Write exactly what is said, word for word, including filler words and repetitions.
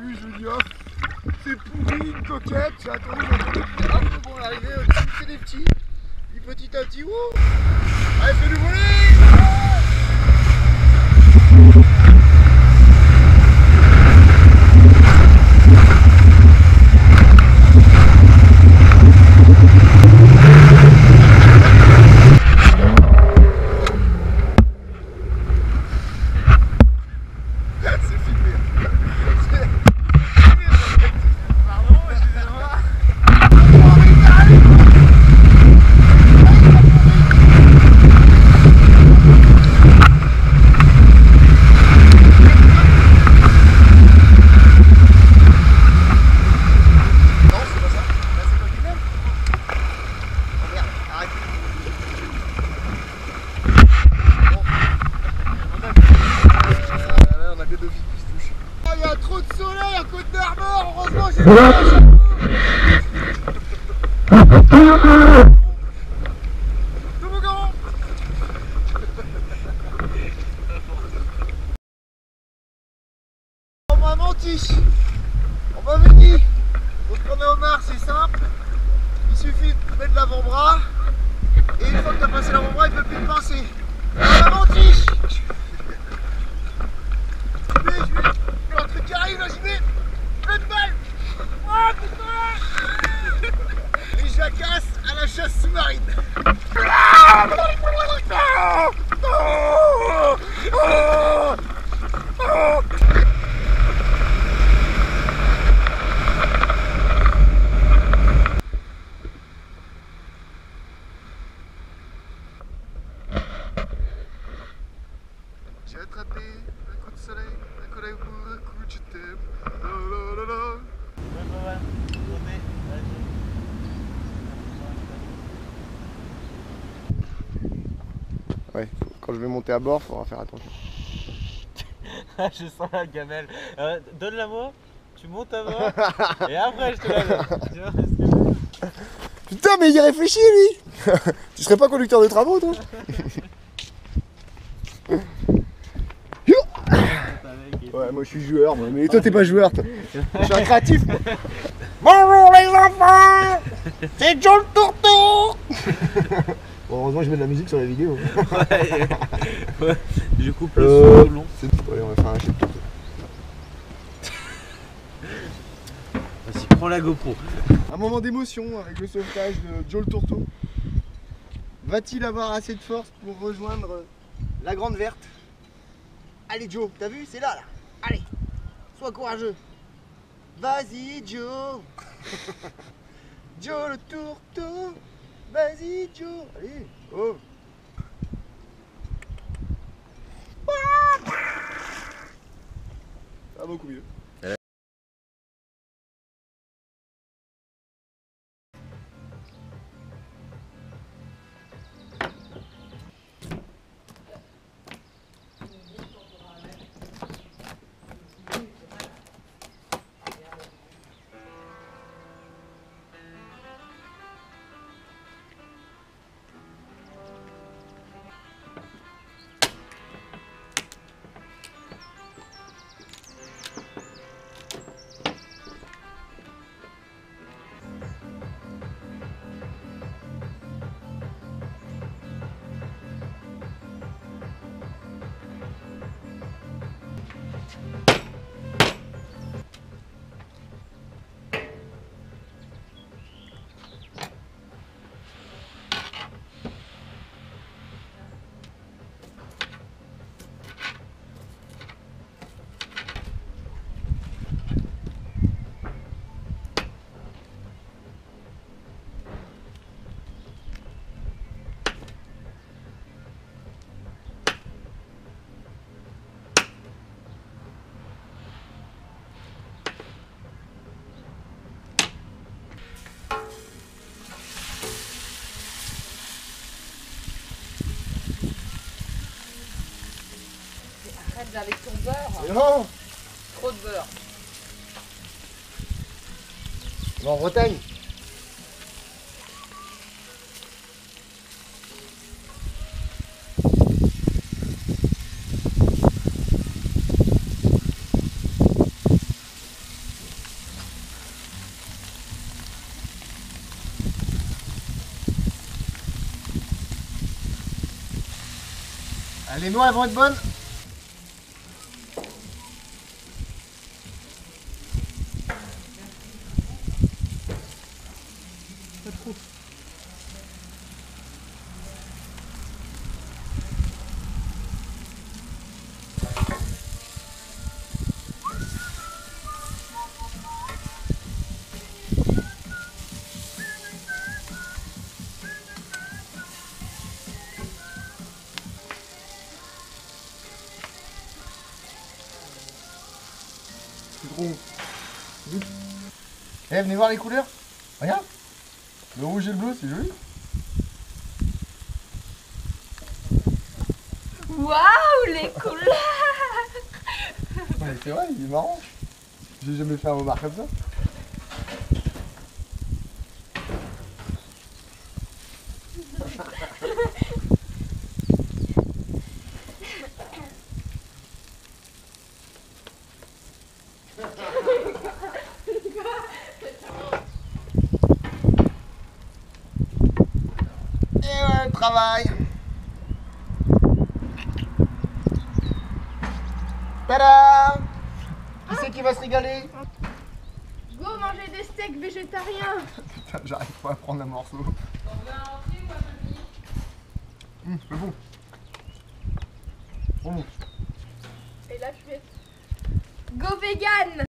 début, je me dis hop, c'est pourri, une coquette, j'ai attendu, j'ai attendu, hop, bon, on est arrivé au-dessus, c'est des petits, et petit à petit, wouh, allez, fais-nous voler. On m'a menti. On m'avait dit, pour se prendre au homard, c'est simple. Il suffit de mettre l'avant-bras. Et une fois que tu as passé l'avant-bras, il ne peut plus te pincer. On m'a menti. J'y vais, j'y vais. Il y a un truc qui arrive là, j'y vais. Plein de balles. Oh putain. Et je la casse à la chasse sous-marine. J'ai attrapé un coup de soleil, un coup d'œil pour un coup de je t'aime. Ouais, quand je vais monter à bord, faudra faire attention. Je sens la gamelle. Euh, Donne-la moi, tu montes à bord et après je te la donne. Putain, mais il réfléchit lui. Tu serais pas conducteur de travaux toi? Ouais, moi je suis joueur, moi. Mais toi t'es pas joueur toi. Je suis un créatif. Bonjour les enfants, c'est Joe le Tourteau. Bon, heureusement je mets de la musique sur la vidéo. Ouais, ouais. Je coupe le euh, son long. Ouais, on va faire un chef tourteau. Vas-y, prends la GoPro. Un moment d'émotion avec le sauvetage de Joe le Tourteau. Va-t-il avoir assez de force pour rejoindre la Grande Verte? Allez Joe, t'as vu? C'est là là. Allez, sois courageux. Vas-y Joe. Joe le Tourteau. Vas-y Joe. Allez, oh. Ça va beaucoup mieux. Avec ton beurre. Mais non. Trop de beurre. On va en Bretagne. Les noix elles vont être bonnes. Pas trop. C'est trop. Vite. Eh, venez voir les couleurs. Regarde. Le rouge et le bleu, c'est joli. Waouh, les couleurs! Ouais, c'est vrai, il est marrant. J'ai jamais fait un homard comme ça. Et ouais, le travail. Tada! Qui c'est qui va se régaler? Go manger des steaks végétariens! Putain, j'arrive pas à prendre un morceau. Mmh, c'est bon. Bon. Et là je fais Go vegan!